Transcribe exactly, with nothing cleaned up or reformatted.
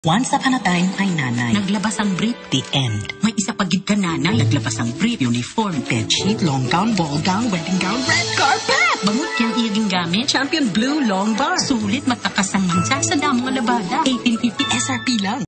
Once upon a time ay nanay. Naglabas ang brief. The end. May isa pagid ka nanay. Naglabas ang brief, uniform, Bedsheet, long gown, ball gown, wedding gown, red carpet. bangot kang iyaging gamit. Champion blue long bar. Sulit matakas ang mansa sa damong alabada. eighteen fifty S R P lang.